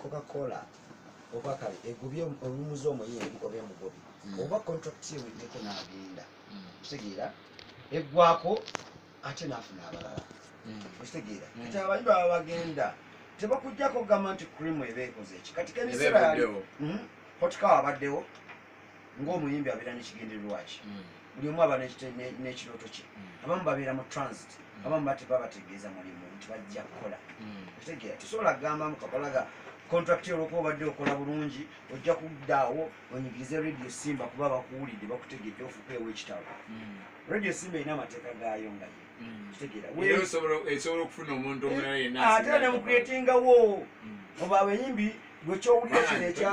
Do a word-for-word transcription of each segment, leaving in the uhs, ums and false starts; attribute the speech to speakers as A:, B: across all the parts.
A: Coca-Cola oba kale egubye olumuzo omuyimbi oba emugobi oba contract ye weko n'agenda kitegeera eggwako ate n'afuna abalala kitegeera kati abayimbi aba bagenda tebakujjako kugamba nti cream eba ekoze eki kati kemisera yali hotikawa abaddewo ng'omuyimbi abeera n'ekigendererwa ki buli omu aba n'ekirooto kye abamu babeera mu transit abamu bateba bategeeza mulimu nti bajja kukola kitegeera tusobola kugamba mukakolaga contract olwokuba obadde okola bulungi ojja kuddaawo onyigirize radio simba kuba bakuwulidde bakutegedde ofukeewo ekitabo radio simba erina amateeka gaayo nga ye
B: kitegeera okufuna omuntu omulala
A: ate ne mukuleetingawo oba abayimbi lwekyowulira kino ekya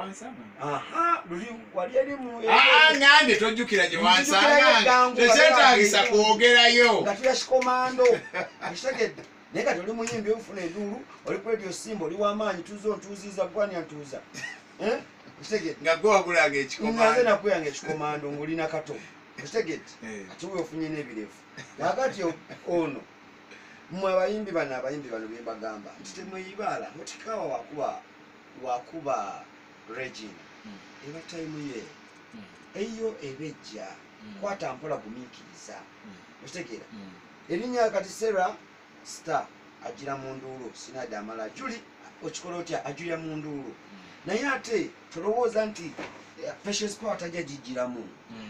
A: luli wali erimu
B: ngambe tojjukira gye wansanga tekyetaagisa kwogerayo
A: nga tuya kikomando kitegedde naye kati oli muyimbi ofuna enduulu oli ku radio simba oli w'amaanyi tuzo ntuuziza gwani antuuza
B: nga gwe wagulanga
A: ekikomando nakuyanga ekikomando ng'olina kato kitegedde ati we ofunye n'ebirevu nakati ono mmwe abayimbi bano abayimbi bano bye mbagamba nti temweyibaala mutikawa wakuba wakuba regina eba tayimu ye eyo ebejja kwata mpola gumiikiriza okitegeera erinnya kati sera star agira mu nduulu sinade amala juli okikola otya ajulira mu nduulu naye ate tolowooza nti Patience Power tajja gijjiramu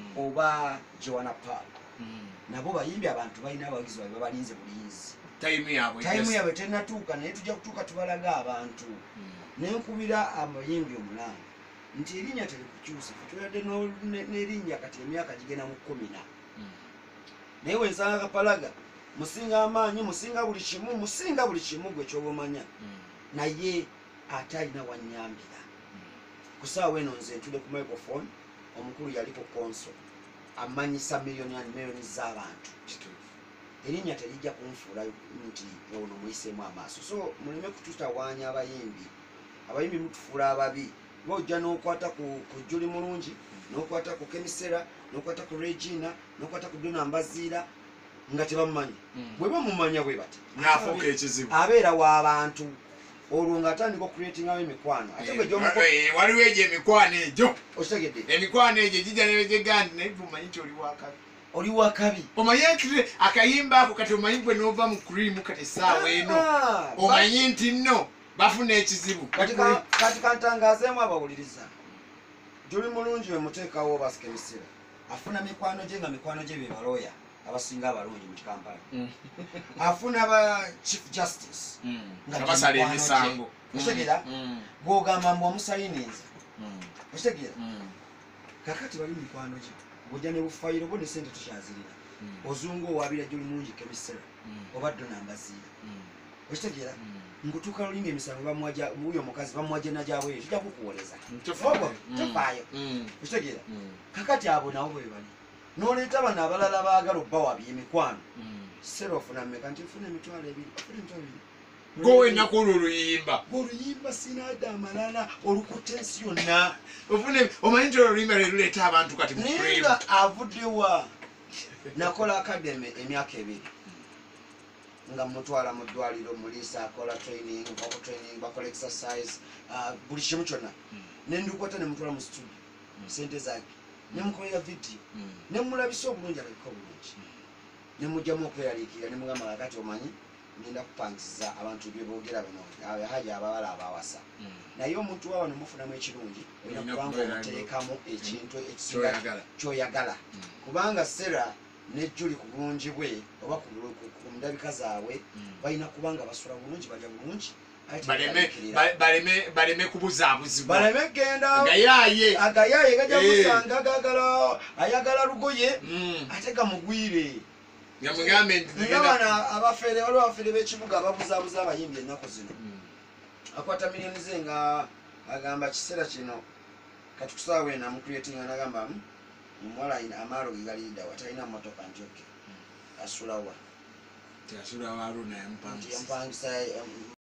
A: oba Joanna Park nabo bayimbi abantu balina abagizi babe babalinze bulinzi tayimu yabwe tennatuuka naye tujja kutuuka tubalaga abantu nenkubira amayimbi omulanga nti erinnya terikukyusa tuladde n'erinnya kati emyaka gigenda mu kkumi na naye wensanga kapalaga musinga amaanyi musinga buli kimu musinga buli kimu gwe kyoba omanya naye ate alina wannyambira ku ssaawa eno nze ntudde ku microphone omukulu yaliko konso amanyisa miliyoni and miliyoni z'abantu erinnya terijja kunfuula nti ono muyiseemu amaaso so muleme kututawaanya abayimbi abayimbi mutufuula ababi bojja n'okwata ku juli mulungi n'okwata ku kemisera n'okwata ku regina n'okwata ku dona mbaziira nga tebamumanyi bwe bamumanya bwe bati
B: naafuuka ekizibu
A: abeera w'abantu olwo ng'atandika okuleetingawo emikwano ate gwe
B: waliwo egyo emikwano egyo
A: okitegedde
B: emikwano egyo gijja nebegegandi naye omanyi nti oli wakabi
A: oli wakabi
B: omanyi nti akayimba ako kati omanyi gwe n'ova mu kurimu kati essaawa eno omanyi nti nno bafuna ekizibu
A: kati kantangazeemu abawuliriza juli mulungi we muteekawo oba kemisera afuna mikwano gye nga mikwano gye be balooya abasinga abalungi mu kikampala afuna ba chief justice
B: nga basala emisango
A: okitegera gwogamba mbu wamusayininza okitegera kakati bali mikwano gye bwojja ne bufayiro bo ne sente tukyazirira ozunga owabira juli mulungi kemisera oba dona mbaziira okitegera ngutuuka lulinga emisango bamuwaja muyo omukazi bamuwaje najabweyo tujja kukuwoleza tofaayo okitegeera kakati abo nabo bwe bali n'oleeta bano abalala baagala obba wabye emikwano sera ofuna mmeka nti nfuna emitwalo ebiri ofuna emitwalo ebiri
B: gowe ennaku olwo oluyimba
A: oluyimba sinaadde amalala olukuta ensi yonna
B: ofune omanyi nti olwo oluyimba lwe luleeta abantu kati
A: naye nga avuddewa nakola akademe emyaka ebiri nga mutwala mu ddwaliro muliisa akola training vocal training bakola exercise buli kimu kyonna nendukwata nemutwala mu studio sente zake nemukolera video nemulabisa obulungi alabika obulungi nemujjamu okweyaliikirira nemugamba kakati omanyi ngenda kupangisiza abantu byeboogera bino haja abawala abawasa naye omuntu wawa nemufunamu ekirungi olina kubanga omuteekamu ekintu ekisinga kyoyagala kubanga sera ne juli ku bulungi bwe oba ku ndabika zaabwe balina kubanga basula bulungi balya bulungi
B: baleme kubuzaabuzibwa
A: baleme genda
B: agayaye
A: agayaye gajja kusanga gagala ayagala lugoye ate gamugwire ngabana abafere waliwo abafere b'ekibuga ababuzaabuza abayimbi ennaku zino akwata miliyoni ze nga agamba kiseera kino kati kusaawa eno amukuletinga nagamba omuwala amaalo ge galinda watalina motoka njoke asulawa
B: asulawa aluna yampangisa
A: yampangisa